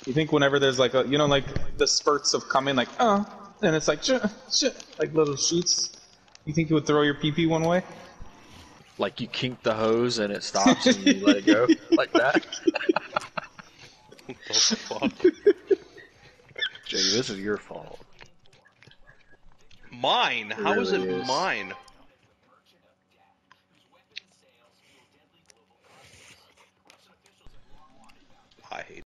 You think whenever there's like a, you know, like the spurts of coming, like, and it's like, like little shoots. You think it would throw your pee-pee one way? Like you kink the hose and it stops and you let it go like that. What the fuck? Jay, this is your fault. Mine? It How is really it is. mine? I hate